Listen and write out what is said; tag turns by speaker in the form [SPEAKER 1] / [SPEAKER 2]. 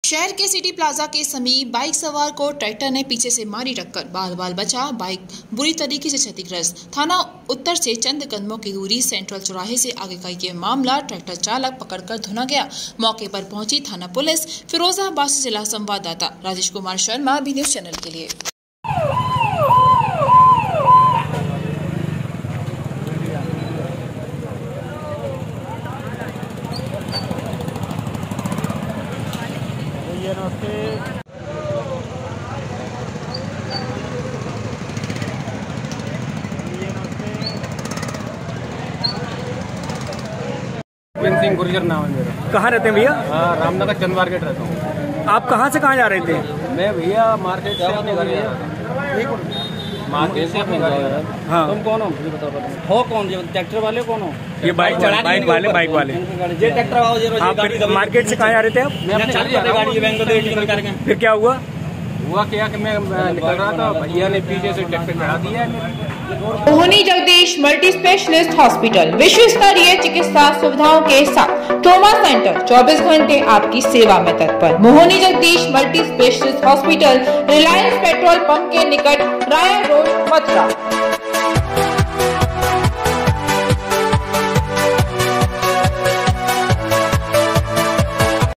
[SPEAKER 1] शहर के city plaza के समीप बाइक सवार को ट्रैक्टर ने पीछे से मारी टक्कर, बाल बाल बचा, बाइक बुरी तरीके से क्षतिग्रस्त। थाना उत्तर से चंद कदमों की दूरी सेंट्रल चौराहे से आगे का ये मामला ट्रैक्टर चालक पकड़कर धुना गया। मौके पर पहुंची थाना पुलिस। फिरोजाबाद से जिला संवाददाता Rajesh Kumar Sharma, B news channel के लिए।
[SPEAKER 2] सिंह गुर्जर नाम है मेरा।
[SPEAKER 3] कहाँ रहते हैं भैया?
[SPEAKER 2] रामनगर चंद मार्केट रहता हूँ।
[SPEAKER 3] आप कहाँ से कहाँ जा रहे थे?
[SPEAKER 2] मैं भैया मार्केट से अपने घर जा रहा था। मार्केट से अपने घर जा रहा था।
[SPEAKER 3] हाँ।
[SPEAKER 2] तुम कौन हो कौन? ट्रैक्टर वाले कौन हो?
[SPEAKER 3] ये बाइक वाले।
[SPEAKER 2] ये ट्रैक्टर
[SPEAKER 3] आप मार्केट से कहाँ जा रहे थे? आप फिर क्या हुआ
[SPEAKER 2] क्या कि मैं निकल रहा था, भैया ने पीछे से ट्रैक्टर चढ़ा दिया।
[SPEAKER 4] Mohani Jagdish multi specialist hospital विश्व स्तरीय चिकित्सा सुविधाओं के साथ ट्रॉमा सेंटर 24 घंटे आपकी सेवा में तत्पर। Mohani Jagdish multi specialist hospital, Reliance petrol pump के निकट, राया रोड, मथुरा।